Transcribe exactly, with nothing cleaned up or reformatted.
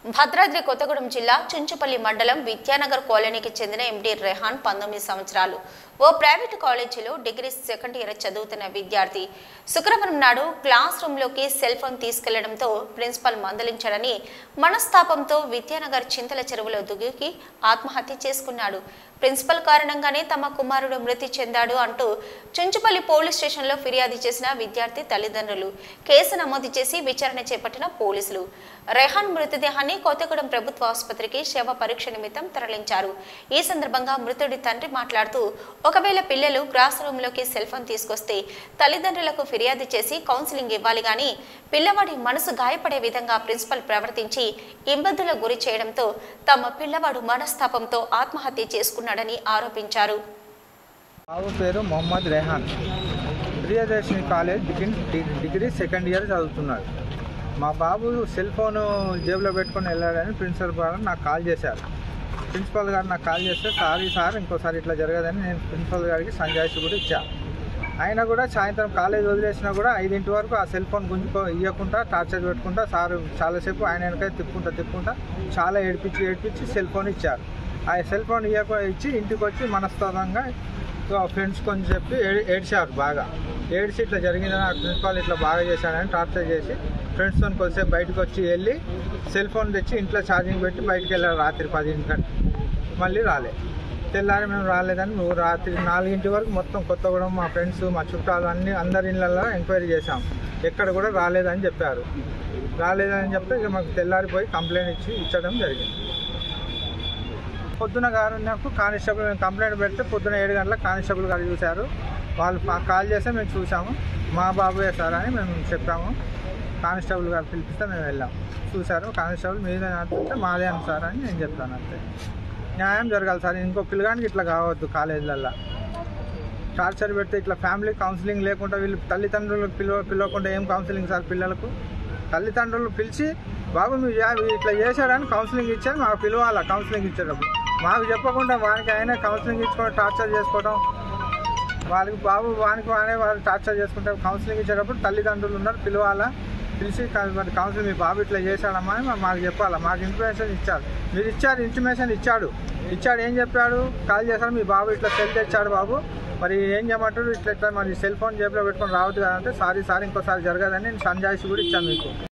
భద్రాద్రి కొత్తగూడెం జిల్లా చుంచుపల్లి మండలం విద్యానగర్ కాలనీకి చెందిన ఎండి రెహాన్ పంతొమ్మిది సంవత్సరాలు ఓ ప్రైవేటు కాలేజీలో డిగ్రీ సెకండ్ ఇయర్ చదువుతున్న విద్యార్థి శుక్రవారం నాడు క్లాస్ రూమ్లోకి సెల్ ఫోన్ తీసుకెళ్లడంతో ప్రిన్సిపల్ మందలించాడని మనస్తాపంతో విద్యానగర్ చింతల చెరువులో దిగి ఆత్మహత్య చేసుకున్నాడు. ప్రిన్సిపల్ కారణంగానే తమ కుమారుడు మృతి చెందాడు అంటూ చుంచుపల్లి పోలీస్ స్టేషన్లో ఫిర్యాదు చేసిన విద్యార్థి తల్లిదండ్రులు కేసు నమోదు చేసి విచారణ చేపట్టిన పోలీసులు రెహాన్ మృతదేహాన్ని కొత్తగూడెం ప్రభుత్వ ఆసుపత్రికి శవ పరీక్ష నిమిత్తం తరలించారు. ఈ సందర్భంగా మృతుడి తండ్రి మాట్లాడుతూ ఒకవేళ పిల్లలు క్లాస్ రూమ్లోకి సెల్ ఫోన్ తీసుకొస్తే తల్లిదండ్రులకు ఫిర్యాదు చేసి కౌన్సిలింగ్ ఇవ్వాలి గాని పిల్లవాడి మనసు గాయపడే విధంగా ప్రిన్సిపల్ ప్రవర్తించి ఇబ్బందులకు గురి చేయడంతో తమ పిల్లవాడు మనస్తాపంతో ఆత్మహత్య చేసుకున్నాడని ఆరోపించారు. బాబు పేరు Mohammed Rehan, Priyadarshini college degree second year చదువుతున్నాడు. మా బాబు సెల్ ఫోన్ జేబులో పెట్టుకొని వెళ్ళాడని ప్రిన్సిపల్ గారు నాకు కాల్ చేశారు. ప్రిన్సిపల్ గారు నాకు కాల్ చేస్తే సారీ సార్ ఇంకోసారి ఇట్లా జరగదని నేను ప్రిన్సిపల్ గారికి సంజాయిషి కూడా ఇచ్చాను. అయినా కూడా సాయంత్రం కాలేజ్ వదిలేసినా కూడా ఐదింటి వరకు ఆ సెల్ ఫోన్ గుంజుకో ఇవ్వకుండా టార్చర్ పెట్టుకుంటా సార్ చాలాసేపు ఆయన వెనక తిప్పుకుంటా తిప్పుకుంటా చాలా ఏడిపించి ఏడిపించి సెల్ ఫోన్ ఇచ్చారు. ఆ సెల్ ఫోన్ ఇవ్వక ఇచ్చి ఇంటికి వచ్చి మనస్తాపంగా ఫ్రెండ్స్ కొంచెం చెప్పి ఏడ్చారు. బాగా ఏడ్చి ఇట్లా జరిగిందని ఆ ప్రిన్సిపాల్ ఇట్లా బాగా చేశాడని టార్చర్ చేసి ఫ్రెండ్స్తో కొద్దిసేపు బయటకు వచ్చి వెళ్ళి సెల్ ఫోన్ తెచ్చి ఇంట్లో ఛార్జింగ్ పెట్టి బయటకు వెళ్ళారు. రాత్రి పదింటి కంటే మళ్ళీ రాలే. తెల్లారి మేము రాలేదని నువ్వు రాత్రి నాలుగింటి వరకు మొత్తం కొత్తగూడెం మా ఫ్రెండ్స్ మా చుట్టాలు అన్ని అందరి ఇళ్ళల్లో ఎంక్వైరీ చేశాం. ఎక్కడ కూడా రాలేదని చెప్పారు. రాలేదని చెప్తే ఇక మాకు తెల్లారిపోయి కంప్లైంట్ ఇచ్చి ఇచ్చడం జరిగింది. పొద్దున గారు నాకు కానిస్టేబుల్ మేము కంప్లైంట్ పెడితే పొద్దున ఏడు గంటలకు కానిస్టేబుల్ గారు చూశారు. వాళ్ళు కాల్ చేస్తే మేము చూసాము. మా బాబుయే సార్ అని మేము చెప్పాము. కానిస్టేబుల్ గారు పిలిపిస్తే మేము వెళ్ళాము. చూశారు కానిస్టేబుల్ మీదే అంటే మాదే అని సార్ అని నేను చెప్తాను. అంతే న్యాయం జరగాలి సార్. ఇంకో పిల్లగానికి ఇట్లా కావద్దు. కాలేజీలల్లో టార్చర్ పెడితే ఇట్లా ఫ్యామిలీ కౌన్సిలింగ్ లేకుండా వీళ్ళు తల్లిదండ్రులకు పిలవ పిలవకుండా ఏం కౌన్సిలింగ్ సార్? పిల్లలకు తల్లిదండ్రులు పిలిచి బాబు మీరు ఇట్లా చేశాడని కౌన్సిలింగ్ ఇచ్చారు. మాకు పిలవాలా కౌన్సిలింగ్ ఇచ్చేటప్పుడు? మాకు చెప్పకుండా వానికి ఆయన కౌన్సిలింగ్ ఇచ్చుకొని టార్చర్ చేసుకోవడం, వాళ్ళకి బాబు వానికి వానే వాళ్ళు టార్చర్ చేసుకుంటే కౌన్సిలింగ్ ఇచ్చేటప్పుడు తల్లిదండ్రులు ఉన్నారు పిలవాలా? పిలిచి మరి కౌన్సిలింగ్ మీ బాబు ఇట్లా చేశాడమ్మా అని మాకు చెప్పాలా? మాకు ఇన్ఫర్మేషన్ ఇచ్చారు. మీరు ఇచ్చారు, ఇన్ఫర్మేషన్ ఇచ్చాడు ఇచ్చాడు ఏం చెప్పాడు? కాల్ చేశాడు మీ బాబు ఇట్లా సెల్ తెచ్చాడు బాబు మరి ఏం చేయమంటారు? ఇట్లా ఇట్లా మరి సెల్ ఫోన్ జేబులో పెట్టుకొని రావద్దు కదంటే సారీ సార్ ఇంకోసారి జరగదని నేను సంజాయిషి కూడా ఇచ్చాను మీకు.